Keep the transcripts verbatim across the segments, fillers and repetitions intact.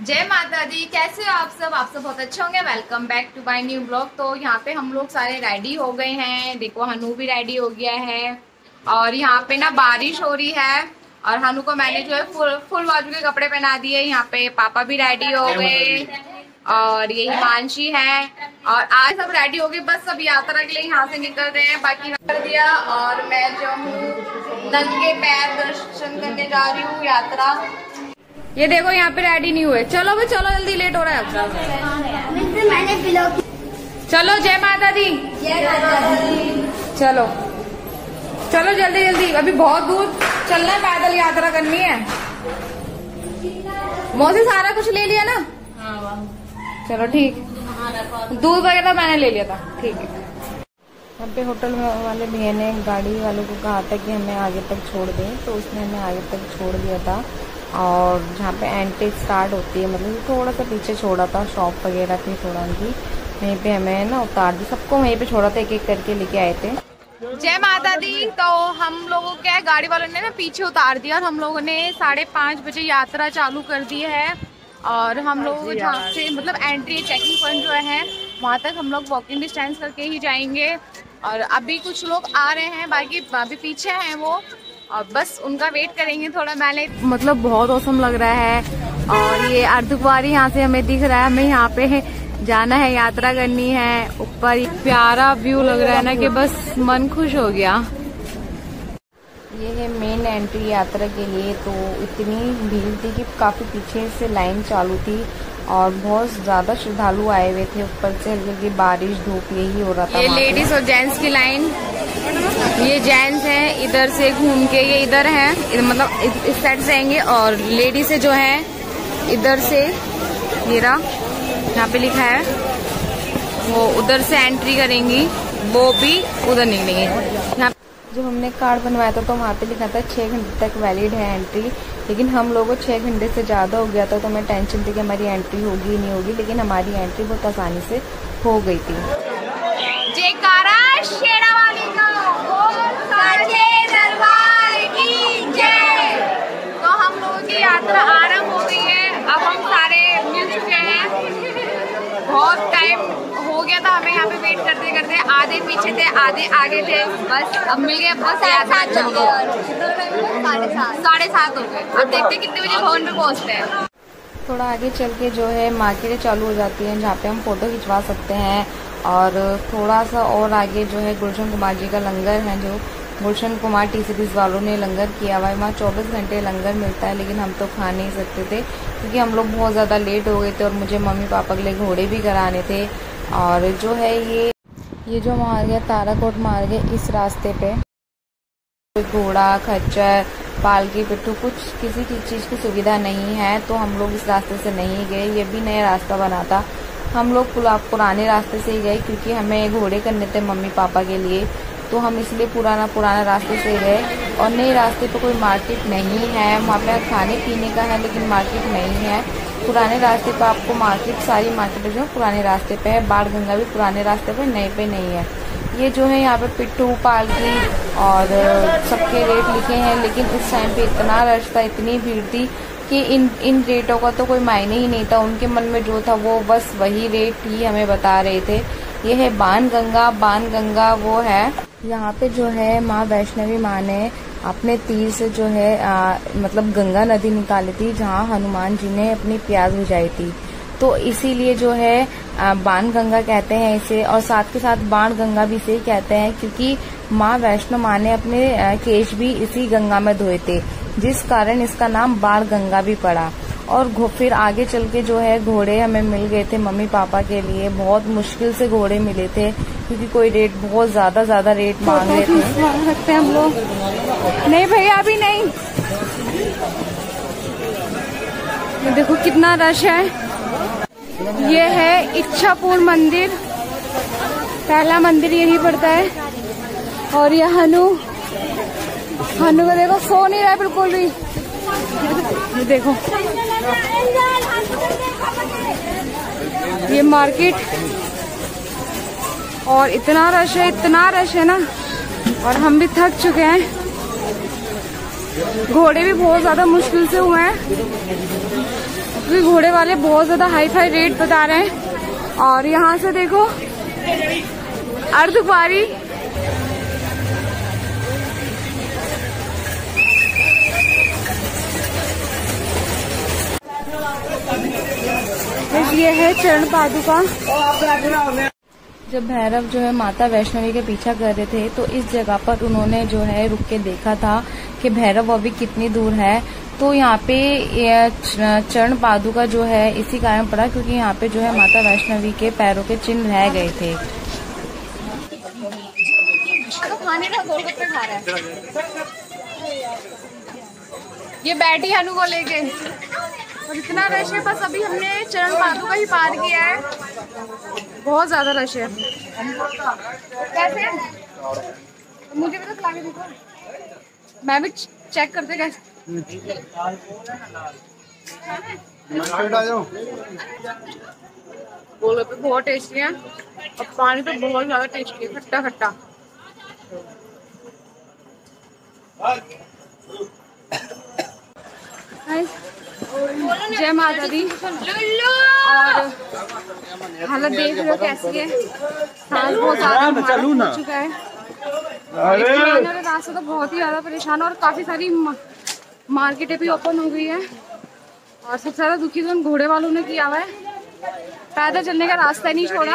जय माता दी। कैसे हो आप सब? आप सब बहुत अच्छे होंगे। Welcome back to my new blog. तो यहाँ पे हम लोग सारे रेडी हो गए हैं। देखो हनु भी रेडी हो गया है और यहाँ पे ना बारिश हो रही है और हनु को मैंने जो है फुल फुल बाजू के कपड़े पहना दिए। यहाँ पे पापा भी रेडी हो गए और ये हिमांशी है और आज सब रेडी हो गए। बस सब यात्रा के लिए यहाँ से निकल रहे हैं। बाकी कर दिया और मैं जो हूँ नंगे पैर दर्शन करने जा रही हूँ यात्रा। ये देखो यहाँ पे रेडी नहीं हुए। चलो भाई चलो, जल्दी लेट हो रहा है। मैंने चलो जय माता दी। जय माता दी। चलो चलो जल्दी जल्दी, अभी बहुत दूर चलना है, पैदल यात्रा करनी है। मौसी सारा कुछ ले लिया ना? चलो ठीक। दूध वगैरह मैंने ले लिया था। ठीक है। यहाँ पे होटल वाले भैया ने गाड़ी वाले को कहा था कि हमें आगे तक छोड़ दें, तो उसने हमें आगे तक छोड़ दिया था। और जहाँ पे एंट्री स्टार्ट होती है, मतलब थोड़ा सा पीछे छोड़ा था, शॉप वगैरह थी थोड़ा उनकी, वहीं पे हमें ना उतार दी। सबको वहीं पे छोड़ा था, एक एक करके लेके आए थे। जय माता दी। तो हम लोगों क्या गाड़ी वालों ने ना पीछे उतार दिया और हम लोगों ने साढ़े पाँच बजे यात्रा चालू कर दी है। और हम लोग जहाँ से मतलब एंट्री चेकिंग पॉइंट जो है वहाँ तक हम लोग वॉकिंग डिस्टेंस करके ही जाएंगे। और अभी कुछ लोग आ रहे हैं, बाकी अभी पीछे हैं वो, और बस उनका वेट करेंगे थोड़ा। मैंने मतलब बहुत औसम लग रहा है और ये अर्धकुंवारी यहाँ से हमें दिख रहा है। हमें यहाँ पे जाना है, यात्रा करनी है। ऊपर प्यारा व्यू लग रहा है ना कि बस मन खुश हो गया। ये है मेन एंट्री यात्रा के लिए। तो इतनी भीड़ थी कि काफी पीछे से लाइन चालू थी और बहुत ज्यादा श्रद्धालु आए हुए थे। ऊपर से हल्की बारिश धूप यही हो रहा था। ये लेडीज और जेंट्स की लाइन, ये जेंट्स हैं इधर से घूम के, ये इधर है मतलब इस साइड से आएंगे, और लेडीज से जो है इधर से, ये रहा यहाँ पे लिखा है, वो उधर से एंट्री करेंगी, वो भी उधर निकलेंगे। यहाँ जब हमने कार्ड बनवाया था तो वहाँ पे लिखा था छः घंटे तक वैलिड है एंट्री, लेकिन हम लोगों को छः घंटे से ज़्यादा हो गया था तो हमें टेंशन थी कि हमारी एंट्री होगी नहीं होगी, लेकिन हमारी एंट्री बहुत आसानी से हो गई थी। जयकारा शेरा वाली का, साचे दरबार की जय। तो हम लोगों की यात्रा आरंभ हो गई है। अब हम सारे मिल चुके हैं। बहुत टाइम हो गया था हमें यहाँ पे वेट करते करते, आधे पीछे थे आधे आगे थे, बस अब मिल गए। बस साढ़े सात साढ़े सात हो गए। अब देखते कितने बजे भवन पे पहुँचते हैं। थोड़ा आगे चल के जो है मार्केटें चालू हो जाती हैं जहाँ पे हम फोटो खिंचवा सकते हैं। और थोड़ा सा और आगे जो है गुलशन कुमार जी का लंगर है, जो गुलशन कुमार टी सीरीज वालों ने लंगर किया हुआ है। वहाँ चौबीस घंटे लंगर मिलता है, लेकिन हम तो खा नहीं सकते थे क्योंकि हम लोग बहुत ज़्यादा लेट हो गए थे और मुझे मम्मी पापा के लिए घोड़े भी कराने थे। और जो है ये ये जो मार गया ताराकोट मार गया, इस रास्ते पे घोड़ा खच्चर पालकी पिट्ठू कुछ किसी की चीज़ की सुविधा नहीं है, तो हम लोग इस रास्ते से नहीं गए। ये भी नया रास्ता बना था, हम लोग पुराने रास्ते से ही गए क्योंकि हमें घोड़े करने थे मम्मी पापा के लिए, तो हम इसलिए पुराना पुराना रास्ते से गए। और नए रास्ते पे कोई मार्केट नहीं है, वहाँ पे खाने पीने का है लेकिन मार्केट नहीं है। पुराने रास्ते पे आपको मार्केट, सारी मार्केट जो पुराने रास्ते पे है। बाढ़ गंगा भी पुराने रास्ते पे, नए पे नहीं है। ये जो है यहाँ पे पिट्ठू पालकी और सबके रेट लिखे हैं, लेकिन उस टाइम पे इतना रश था, इतनी भीड़ थी कि इन इन रेटों का तो कोई मायने ही नहीं था। उनके मन में जो था वो बस वही रेट ही हमें बता रहे थे। ये है बाण गंगा। बाण गंगा वो है यहाँ पे जो है माँ वैष्णवी माँ ने अपने तीर से जो है आ, मतलब गंगा नदी निकाली थी जहाँ हनुमान जी ने अपनी प्यास बुझाई थी, तो इसीलिए जो है बाण गंगा कहते हैं इसे। और साथ के साथ बाण गंगा भी इसे कहते हैं क्योंकि माँ वैष्णो माँ ने अपने केश भी इसी गंगा में धोए थे, जिस कारण इसका नाम बाण गंगा भी पड़ा। और फिर आगे चल के जो है घोड़े हमें मिल गए थे मम्मी पापा के लिए। बहुत मुश्किल से घोड़े मिले थे क्योंकि कोई रेट बहुत ज्यादा ज्यादा रेट मांग रहे थे। सकते हैं हम लोग? नहीं भैया अभी नहीं। ये देखो कितना रश है। ये है इच्छापुर मंदिर, पहला मंदिर यही पड़ता है। और ये हनु हनु को देखो, सो नहीं रहा है बिल्कुल भी। ये देखो ये मार्केट, और इतना रश है, इतना रश है ना, और हम भी थक चुके हैं। घोड़े भी बहुत ज्यादा मुश्किल से हुए हैं। क्योंकि घोड़े वाले बहुत ज्यादा हाई फाई रेट बता रहे हैं। और यहाँ से देखो अर्धकुंवारी, ये है चरण पादुका। जब भैरव जो है माता वैष्णवी के पीछा कर रहे थे तो इस जगह पर उन्होंने जो है रुक के देखा था कि भैरव अभी कितनी दूर है। तो यहाँ पे चरण पादुका जो है इसी कारण पड़ा क्योंकि यहाँ पे जो है माता वैष्णवी के पैरों के चिन्ह रह गए थे। तो खाने का गोलगप्पे खा रहा है ये बैठी हनु को लेके, और इतना रश है। बस अभी हमने चरण पादुका ही पार किया है, बहुत ज्यादा रश है। कैसे मुझे भी तो खिला के देखो, मैं भी चेक करते कैसे। गोलगप्पे बहुत टेस्टी है और पानी तो बहुत ज्यादा टेस्टी है, खट्टा खट्टा। जय माता दी। और हालत देख रहे हो कैसी है, सांस बहुत ज्यादा हो चुका है। रास्ता तो बहुत ही ज्यादा परेशान, और काफी सारी मार्केटें भी ओपन हो गई है। और सबसे ज्यादा दुखी तो घोड़े वालों ने किया हुआ है, पैदल चलने का रास्ता नहीं छोड़ा।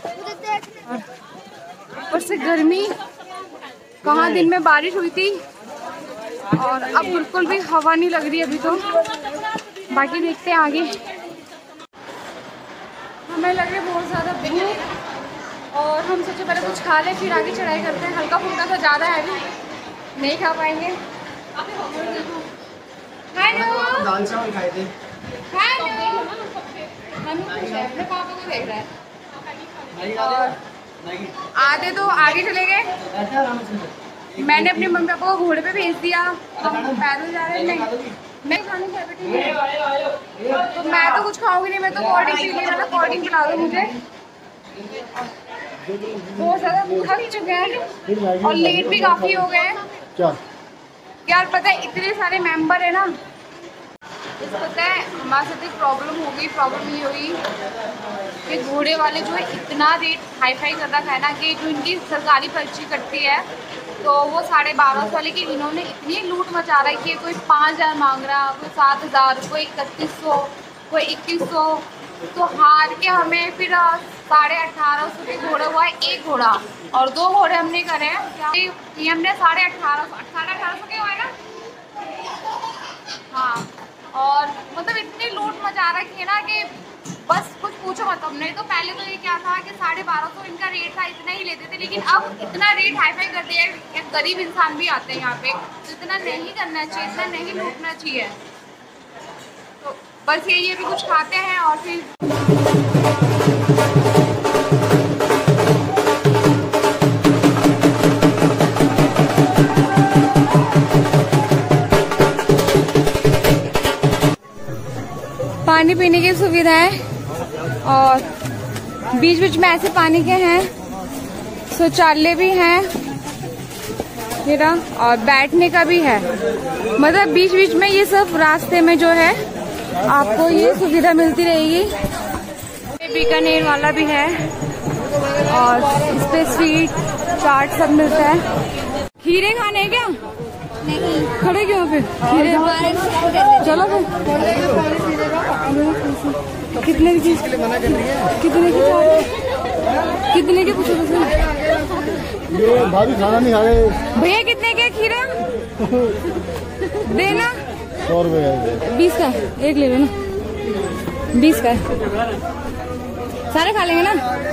ऊपर से गर्मी, कहाँ दिन में बारिश हुई थी और अब बिल्कुल भी हवा नहीं लग रही अभी तो। बाकी देखते हैं आगे। हमें लग रही है बहुत ज़्यादा भूख और हम सोचे पहले कुछ खा लें फिर आगे चढ़ाई करते हैं। हल्का फुल्का तो ज़्यादा है भी नहीं खा पाएंगे। दाल चावल खाए थे। अपने पापा को देख रहा है और आधे तो आगे चले गए। मैंने अपने मम्मी पापा को घोड़े पे भेज दिया, हम पैदल जा रहे हैं। मैं खाने तो मैं तो कुछ खाऊंगी नहीं, मैं तो कोल्ड ड्रिंक पी लेना। कोल्ड ड्रिंक पिला दो मुझे, बहुत ज्यादा थक चुके हैं और लेट भी काफी हो गए हैं। यार पता है इतने सारे मेंबर है ना, पता है हमारे साथ एक प्रॉब्लम होगी। प्रॉब्लम ये हुई कि घोड़े वाले जो है इतना रेट हाई फाई कर रखा है ना कि जो इनकी सरकारी पर्ची कटती है तो वो साढ़े बारह सौ, लेकिन इन्होंने इतनी लूट मचा रहा है कि कोई पाँच हज़ार मांग रहा, कोई सात हज़ार, कोई इकतीस सौ, कोई इक्कीस सौ। तो हार के हमें फिर साढ़े अठारह सौ के घोड़ा हुआ है एक घोड़ा, और दो घोड़े हमने करे हैं। ये हमने साढ़े अठारह सौ साढ़े अठारह सौ के हुए ना। हाँ, और मतलब इतनी लूट मचा रखी है ना कि बस कुछ पूछो मत। हमने तो पहले तो ये क्या था कि साढ़े बारह सौ इनका रेट था, इतना ही लेते थे, लेकिन अब इतना रेट हाई फाई कर दिया है। गरीब इंसान भी आते हैं यहाँ पे, तो इतना नहीं करना चाहिए, इतना नहीं लूटना चाहिए। तो बस यही है, भी कुछ खाते हैं और फिर पानी पीने की सुविधा है और बीच बीच में ऐसे पानी के हैं, शौचालय भी हैं मेरा, और बैठने का भी है। मतलब बीच बीच में ये सब रास्ते में जो है आपको ये सुविधा मिलती रहेगी। बीकानेर वाला भी है और इस पे स्वीट चाट सब मिलता है। खीरे खाने क्या? नहीं। खड़े क्यों फिर? खीरे चलो फिर। कितने की चीज? कितने की चाट? कितने के पूछो? ये भाभी खाना नहीं खा रहे भैया। कितने के खीरा देना? सौ रुपए का। बीस का एक ले लेना, बीस का सारे खा लेंगे ना।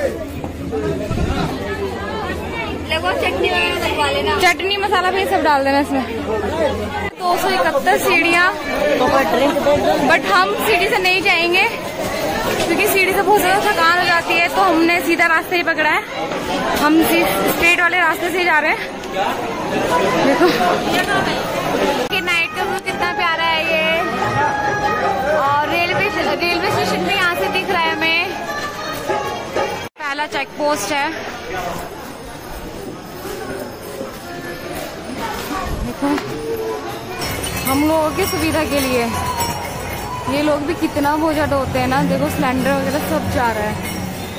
चटनी लगवा लेना, चटनी मसाला भी सब डाल देना इसमें। दो सौ इकहत्तर सीढ़ियाँ, बट हम सीढ़ी से नहीं जाएंगे क्योंकि सीढ़ी से बहुत ज्यादा थकान हो जाती है, तो हमने सीधा रास्ता ही पकड़ा है। हम स्ट्रेट वाले रास्ते से ही जा रहे हैं। देखो कि नाइट का व्यू कितना प्यारा है ये, और रेलवे रेलवे स्टेशन भी यहाँ से दिख रहा है हमें। पहला चेक पोस्ट है, देखो हम लोगों की सुविधा के लिए। ये लोग भी कितना बोझा ढोते हैं ना, देखो सिलेंडर वगैरह सब जा रहा है।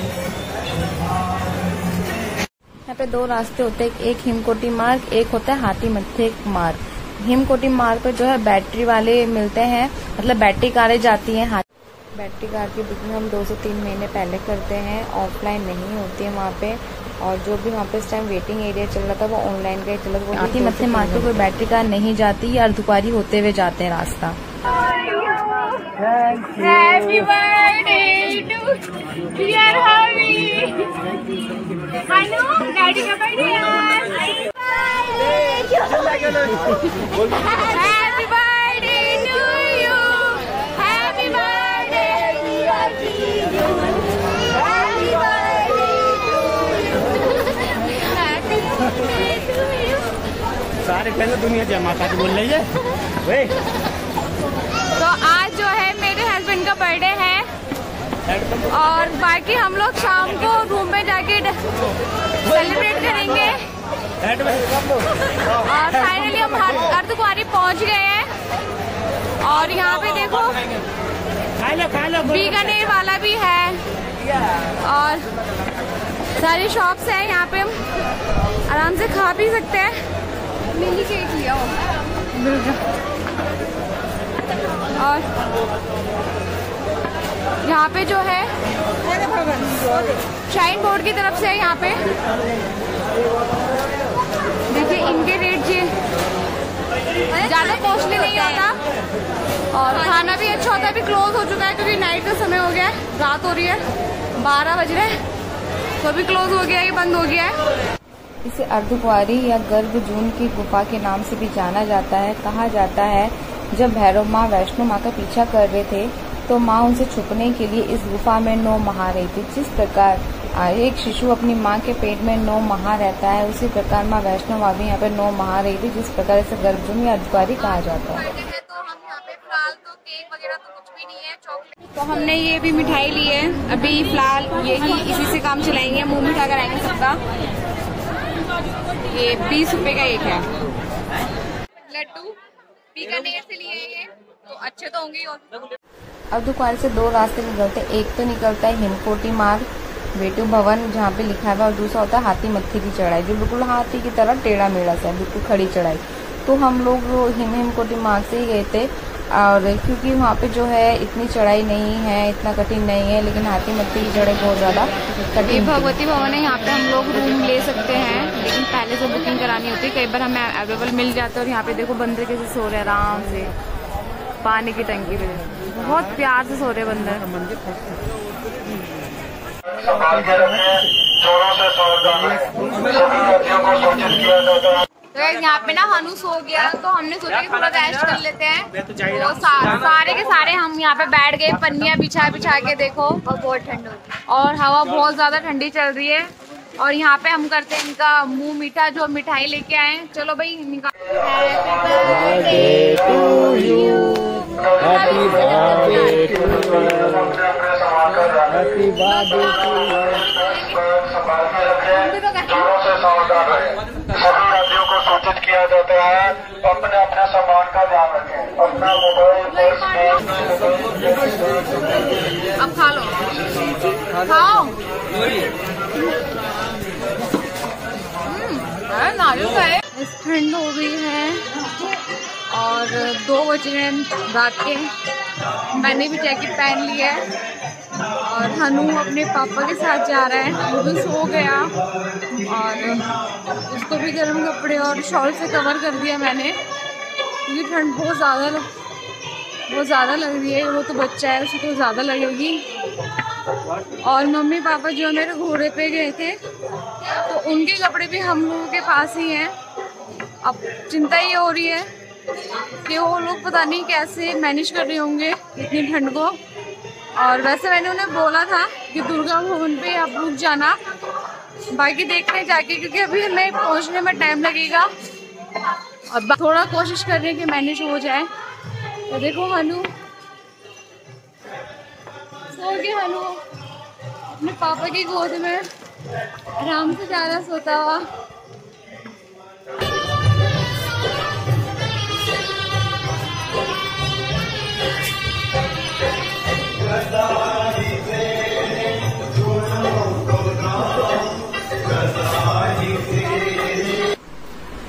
यहाँ पे दो रास्ते होते हैं, एक हिमकोटी मार्ग, एक होता है हाथी मत्थे मार्ग। हिमकोटी मार्ग पर जो है बैटरी वाले मिलते हैं, मतलब बैटरी कारें जाती हैं। बैटरी कार की बुकिंग हम दो से तीन महीने पहले करते हैं, ऑफलाइन नहीं होती है वहाँ पे। और जो भी वहाँ पे इस टाइम वेटिंग एरिया चल रहा था वो ऑनलाइन का ही चल रहा था। हाथी मत्थे मार्ग पे कोई बैटरी कार नहीं जाती, ये अर्धकुंवारी होते हुए जाते हैं रास्ता। Happy birthday to dear Harvey. Hanu, daddy का birthday आज. Happy birthday to you. Happy birthday dear Harvey. Happy birthday to you. सारे पहले दुनिया जमा का बोल रही है। तो आज जो है मेरे हस्बैंड का बर्थडे है और बाकी हम लोग शाम को रूम में जाके सेलिब्रेट करेंगे। और फाइनली हम अर्धकुंवारी पहुंच गए हैं और यहाँ पे देखो बीकानेर वाला भी है और सारी शॉप्स हैं। यहाँ पे हम आराम से खा पी सकते हैं। मिनी केक लिया और यहाँ पे जो है शाइन बोर्ड की तरफ से यहाँ पे देखिए इनके रेट जी ज्यादा कॉस्टली नहीं होता और खाना भी अच्छा होता है। अभी क्लोज हो चुका है क्योंकि नाइट का समय हो गया है, रात हो रही है, बारह बज रहे हैं, तो अभी क्लोज हो गया है, ये बंद हो गया है। इसे अर्धकुंवारी या गर्भजून की गुफा के नाम से भी जाना जाता है। कहा जाता है जब भैरव माँ वैष्णो माँ का पीछा कर रहे थे तो माँ उनसे छुपने के लिए इस गुफा में नौ माह रही थी। जिस प्रकार एक शिशु अपनी माँ के पेट में नौ माह रहता है, उसी प्रकार माँ वैष्णो माँ भी यहाँ पे नौ माह रही थी, जिस प्रकार इसे गर्भजून या अर्धकुंवारी कहा जाता है। तो हम यहाँ पे फिलहाल तो केक वगैरह तो कुछ भी नहीं है, चॉकलेट। तो हमने ये भी मिठाई ली है, अभी फिलहाल यही इसी से काम चलाएंगे, मुँह मिठा कराएंगे सबका। ये बीस रुपए का एक है लड्डू, बीकानेर से लिए ये, तो अच्छे तो होंगे। और अर्धकुंवारी से दो रास्ते निकलते हैं, एक तो निकलता है हिमकोटी मार्ग वेटू भवन जहाँ पे लिखा है और दूसरा होता है हाथी मत्थे की चढ़ाई, जो बिल्कुल हाथी की तरह टेढ़ा मेढ़ा सा है, बिल्कुल खड़ी चढ़ाई। तो हम लोग हिम हिमकोटी मार्ग से ही गए थे और क्योंकि वहाँ पे जो है इतनी चढ़ाई नहीं है, इतना कठिन नहीं है, लेकिन हाथी मत्थे की चढ़ाई बहुत ज्यादा कठिन। भगवती भवन है, यहाँ पे हम लोग रूम ले सकते हैं लेकिन पहले से बुकिंग करानी होती है। कई बार हमें अवेलेबल मिल जाता है। और यहाँ पे देखो बंदर कैसे सो रहे हैं आराम से, पानी की टंकी पे बहुत प्यार से सो रहे बंदर। तो यहाँ पे ना हनु सो गया तो हमने सोचा कि थोड़ा रेस्ट कर लेते हैं। तो सा, सारे के सारे हम यहाँ पे बैठ गए पन्नियां बिछा बिछा के, देखो और बहुत ठंड और हवा बहुत ज्यादा ठंडी चल रही है। और यहाँ पे हम करते हैं इनका मुंह मीठा, जो मिठाई लेके आए। चलो भाई निकाल। को सूचित किया जाता है, अपने अपने सामान का ध्यान रखें, अपना मोबाइल। अब खा लो, खाओ। नाजुक है, ठंड हो गई है और दो बज रहे हैं रात के। मैंने भी जैकेट पहन ली है और हनु अपने पापा के साथ जा रहा है, वो भी सो गया और उसको भी गर्म कपड़े और शॉल से कवर कर दिया मैंने, क्योंकि ठंड बहुत ज़्यादा बहुत ज़्यादा लग रही है। वो तो बच्चा है, उसे तो ज़्यादा लगेगी। और मम्मी पापा जो मेरे घोड़े पे गए थे तो उनके कपड़े भी हम लोगों के पास ही हैं। अब चिंता ये हो रही है कि वो लोग पता नहीं कैसे मैनेज कर रहे होंगे इतनी ठंड को। और वैसे मैंने उन्हें बोला था कि दुर्गा भवन पे आप रुक जाना, बाकी देखते हैं जाके, क्योंकि अभी हमें पहुंचने में टाइम लगेगा। अब थोड़ा कोशिश कर रहे हैं कि मैनेज हो जाए। तो देखो हनु सो गया, हनु अपने पापा की गोद में आराम से जा रहा सोता हुआ।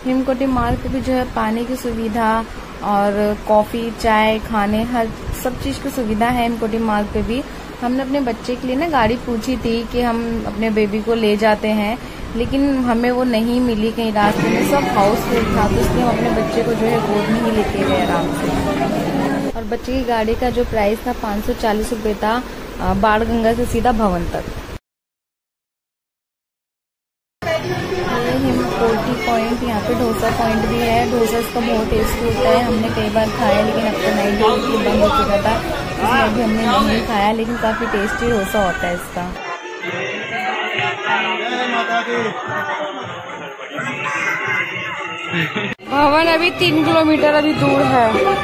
हिमकोटी मार्ग पे भी जो है पानी की सुविधा और कॉफी चाय खाने हर सब चीज की सुविधा है हिमकोटी मार्ग पे भी। हमने अपने बच्चे के लिए ना गाड़ी पूछी थी कि हम अपने बेबी को ले जाते हैं, लेकिन हमें वो नहीं मिली कहीं रास्ते में, सब हाउसफुल था, तो इसलिए हम अपने बच्चे को जो है गोद में ही लेके गए आराम से। और बच्चे की गाड़ी का जो प्राइस था पाँच सौ चालीस रुपये था, बाण गंगा से सीधा भवन तक। हिमकोटी पॉइंट, यहाँ पे डोसा पॉइंट भी है। डोसा इसका बहुत टेस्टी होता है, हमने कई बार खाया लेकिन अब तो नाइट ड्यूटी बंद हो चुका था, इसलिए अभी हमने नहीं खाया, लेकिन काफी टेस्टी डोसा होता है इसका। भवन अभी तीन किलोमीटर अभी दूर है।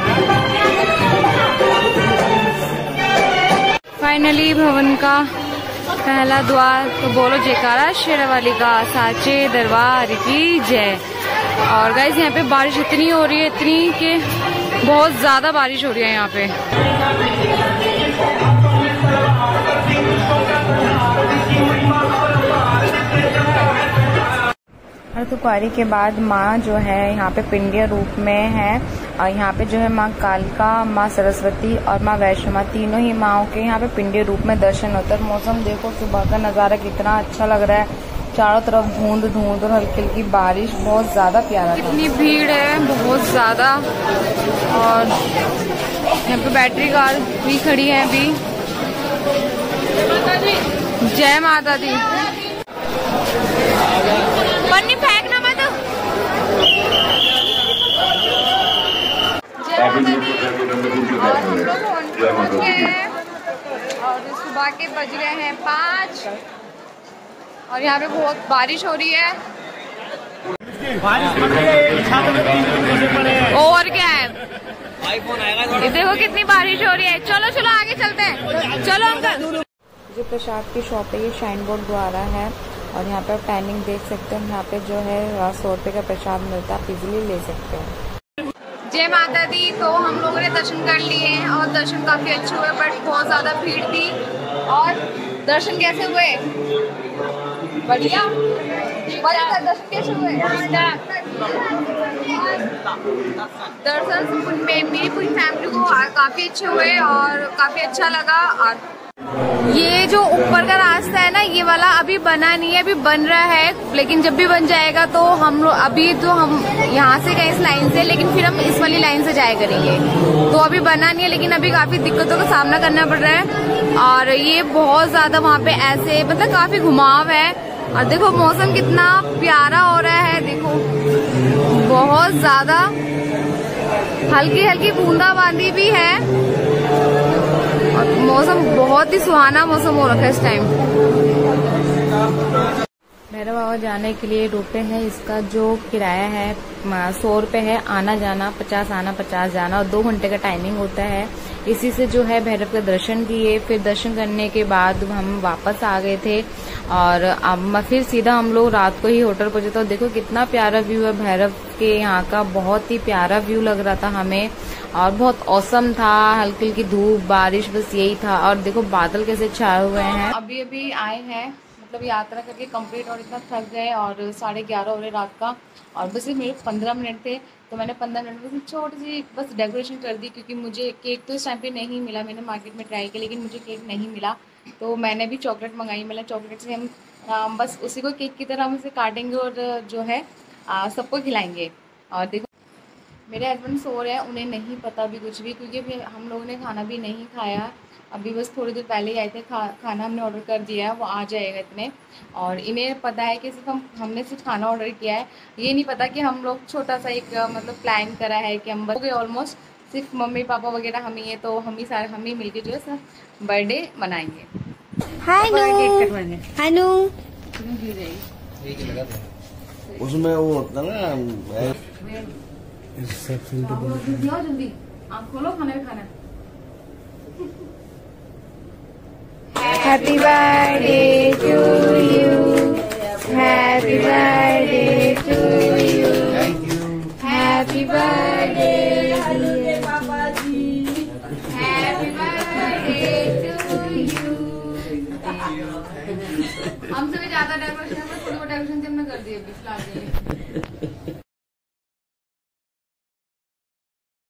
फाइनली भवन का पहला द्वार, तो बोलो जयकारा शेरावाली का साचे दरबार की जय। और गाइस यहाँ पे बारिश इतनी हो रही है, इतनी कि बहुत ज्यादा बारिश हो रही है यहाँ पे। अर्धकुंवारी के बाद माँ जो है यहाँ पे पिंडिया रूप में है, और यहाँ पे जो है माँ कालिका, माँ सरस्वती और माँ वैष्णो माँ, तीनों ही माँओं के यहाँ पे पिंडिया रूप में दर्शन होता है। मौसम देखो सुबह का नज़ारा कितना अच्छा लग रहा है, चारों तरफ धुंध धुंध और हल्की हल्की बारिश, बहुत ज्यादा प्यारा। कितनी भीड़ है, बहुत ज्यादा। और यहाँ पे बैटरी कार भी खड़ी है अभी। जय माता दी। पन्नी फेंकना मत। जय माता दी। और हम लोग पहुंच गए हैं और सुबह के बज रहे हैं पाँच, और यहाँ पे बहुत बारिश हो रही है। बारिश पड़ रही है, और क्या है, ये देखो कितनी बारिश हो रही है। चलो चलो आगे चलते हैं, चलो अंकल। जो प्रसाद की शॉप है ये शाइन बोर्ड द्वारा है, और यहाँ पे आप टाइमिंग देख सकते हैं। यहाँ पे जो है सौ रुपये का प्रसाद मिलता है, आप इजीली ले सकते हैं। जय माता दी। तो हम लोगों ने दर्शन कर लिए हैं और दर्शन काफी अच्छे हुए, बट बहुत ज्यादा भीड़ थी। और दर्शन कैसे हुए? बढ़िया। बढ़िया दर्शन कैसे हुए? दर्शन मेरी पूरी फैमिली को काफी अच्छे हुए और काफी अच्छा लगा। और ये जो ऊपर का रास्ता है ना, ये वाला अभी बना नहीं है, अभी बन रहा है, लेकिन जब भी बन जाएगा तो हम लोग अभी तो हम यहाँ से गए इस लाइन से, लेकिन फिर हम इस वाली लाइन से जाया करेंगे। तो अभी बना नहीं है, लेकिन अभी काफी दिक्कतों का सामना करना पड़ रहा है। और ये बहुत ज्यादा वहाँ पे ऐसे मतलब काफी घुमाव है। और देखो मौसम कितना प्यारा हो रहा है, देखो बहुत ज्यादा हल्की हल्की बूंदाबांदी भी है, और मौसम बहुत ही सुहाना मौसम हो रखा है इस टाइम। भैरव बाबा जाने के लिए रुपए है, इसका जो किराया है सौ रुपए है, आना जाना पचास आना पचास जाना, और दो घंटे का टाइमिंग होता है। इसी से जो है भैरव के दर्शन किए, फिर दर्शन करने के बाद हम वापस आ गए थे, और अब फिर सीधा हम लोग रात को ही होटल पहुंचे। तो देखो कितना प्यारा व्यू है भैरव के यहाँ का, बहुत ही प्यारा व्यू लग रहा था हमें, और बहुत औसम था। हल्की हल्की धूप बारिश बस यही था, और देखो बादल कैसे छाए हुए हैं। अभी अभी आए हैं, मतलब यात्रा करके कंप्लीट, और इतना थक गए, और साढ़े ग्यारह हो रहे रात का, और बस मेरे पंद्रह मिनट थे, तो मैंने पंद्रह मिनट में छोटी सी बस डेकोरेशन कर दी, क्योंकि मुझे केक तो इस टाइम पे नहीं मिला। मैंने मार्केट में ट्राई किया लेकिन मुझे केक नहीं मिला, तो मैंने भी चॉकलेट मंगाई। मतलब चॉकलेट से हम आ, बस उसी को केक की तरह हम उसे काटेंगे और जो है सबको खिलाएंगे। और देखो मेरे हस्बैंड सो रहे हैं, उन्हें नहीं पता भी कुछ भी, क्योंकि अभी हम लोगों ने खाना भी नहीं खाया। अभी बस थोड़ी देर पहले ही आए थे, खा, खाना हमने ऑर्डर कर दिया है, वो आ जाएगा इतने। और इन्हें पता है कि सिर्फ हम हमने सिर्फ खाना ऑर्डर किया है, ये नहीं पता कि हम लोग छोटा सा एक मतलब प्लान करा है कि हम बस ऑलमोस्ट सिर्फ मम्मी पापा वगैरह हम ही है, तो हम ही सारे हम ही मिलके जो है सब बर्थडे मनाएंगे। हाय हानू उसमें वो होता ना जल्दी आओ, जल्दी आप खोलो, खाना भी खाना। Happy birthday to you, happy birthday to you, happy birthday पापा जी, हैप्पी बर्थडे टू यू। हमसे भी ज्यादा डेकोरेशन है, थोड़ी बहुत डेकोरेशन हमने कर दी अभी फिलहाल।